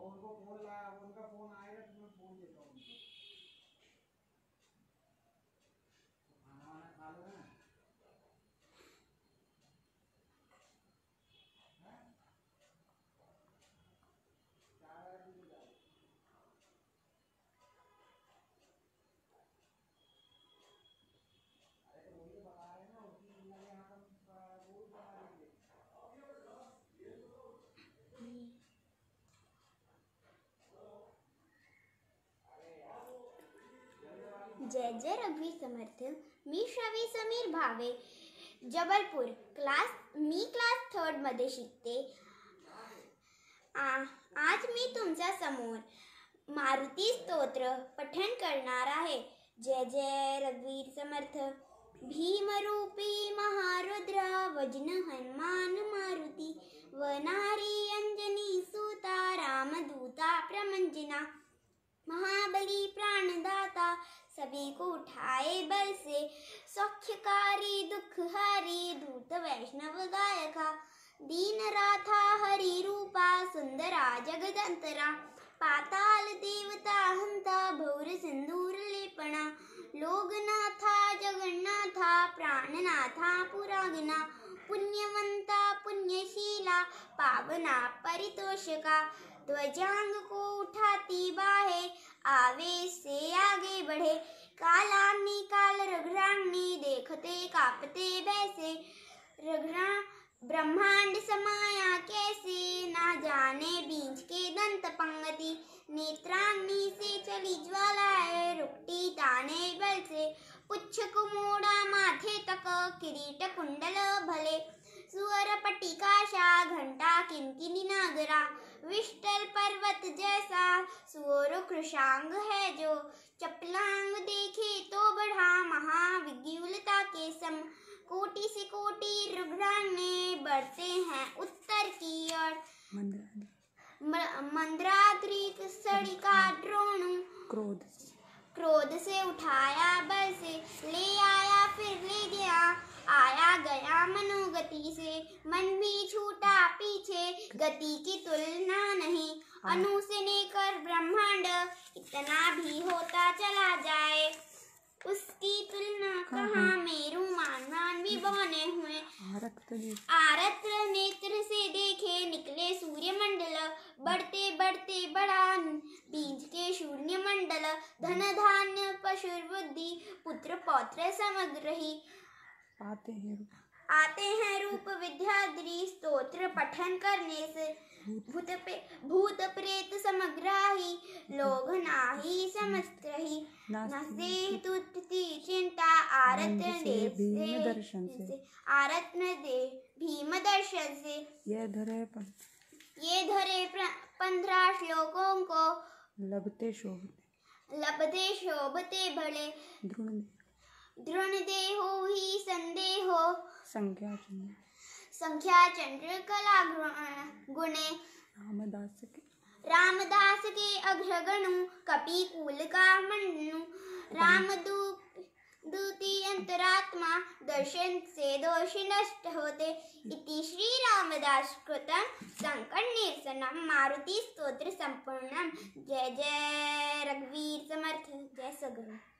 उनको फोन ला, उनका फोन आएगा तो मैं फोन देता हूँ उनको। खाना वाना खा लो ना। जय जय रघुवीर समर्थ। मी श्रवी समीर भावे, जबलपूर मी क्लास 3 मध्ये शिकते। आज मी तुमच्या समोर मारुती स्तोत्र पठण करणार आहे। जय जय रघुवीर समर्थ। भीमरूपी महारुद्र वज्न हनुमान मारुती, वनारी अंजनी सूता रामदूता प्रमंजना, महाबली प्राणदाता सभी को उठाए बल से, सौख्यकारी दुखहारी दूत वैष्णव गायका, दीन राथा हरि रूपा सुंदरा जगदंतरा, पाताल देवता हंता भौर सिंदूर लेपना, लोकनाथा जगन्नाथा प्राणनाथा पुरागना, पुण्यवंता पुण्यशीला पावना परितोषका, ध्वजांग को उठाती बाहे आवेश से आगे बढ़े, कालाग्नि काल रघुराग्नि देखते कांपते वैसे, ब्रह्मांड समाया कैसे ना जाने बीच के दंत पंगति, नेत्राग्नि से चली ज्वालाएं रुकती ताने बल से, पुच्छ कुमोड़ा माथे तक किरीट कुंडल भले, सुअर पटिकाशा घंटा किंकिनी नागरा, विष्टल पर्वत जैसा सुअर कृशांग है जो, चपलांग देखे तो बढ़ा महाविज्ञुलता के सम, कोटि से कोटि रघुराग्नि बढ़ते हैं उत्तर की ओर, मंद्राद्री सड़िका द्रोणु क्रोध से उठाया बल से, ले आया फिर ले गया आया गया मनोगति से, मन भी छूटा पीछे गति की तुलना नहीं, अनु से लेकर ब्रह्मांड इतना भी होता चला जाए, उसकी तुलना कहाँ मेरू मान भी बने हुए, आरत्र नेत्र से देखे निकले सूर्य मंडल, बढ़ते बढ़ते बड़ा बीज के शून्य मंडल, धन धान्य पशु बुद्धि पुत्र पौत्र समग्र ही, आते हैं रूप विद्याधरी स्तोत्र पठन करने से, भूत प्रेत समग्राही लोग नाही समस्त रही, नसे तुति चिंता आरत्न देव भीम दर्शन से, ये धरे 15 श्लोकों को लभते शोभते भले, ध्रुण देहो ही संदेहो संख्या चंद्र कला गुणे, रामदास के अग्रगणु कपिकूल का मनु, रामदूती अंतरात्मा दर्शन से दोष नष्ट होते, इति श्री रामदास कृतं संकट निरसनम मारुति स्तोत्र संपूर्णम। जय जय रघुवीर समर्थ। जय सद्गुरु।